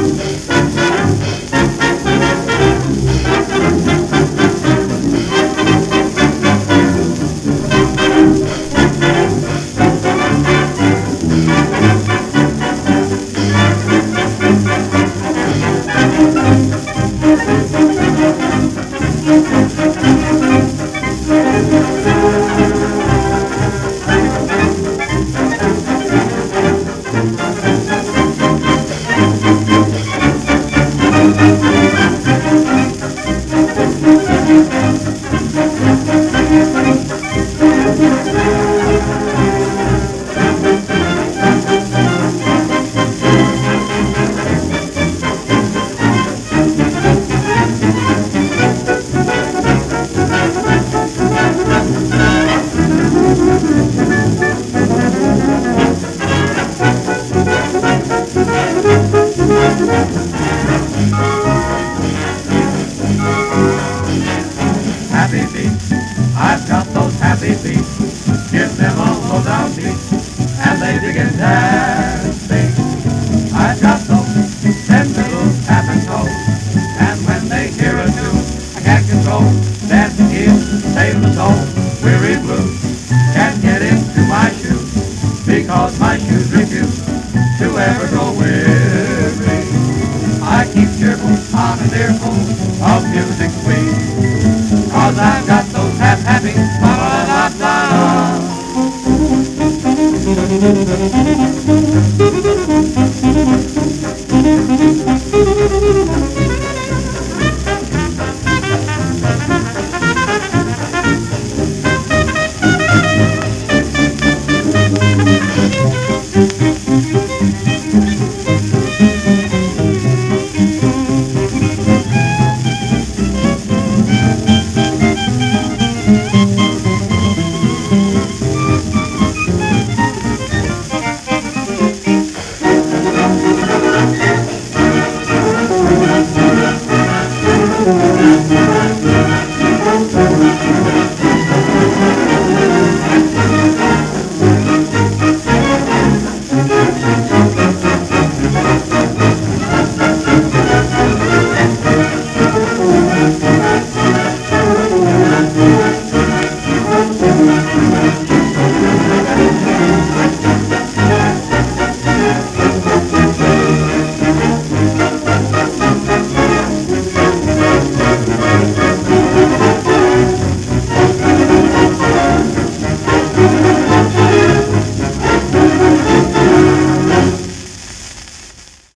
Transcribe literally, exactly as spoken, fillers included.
Happy feet, I've got those happy feet. Give them a low down beat, and they begin dancing. I've got those ten little tapping toes, and when they hear a tune, I can't control. Dancing is save the soul, weary blues can't get into my shoes, because my shoes refuse to ever go weary. I keep cheerful on an earful of music.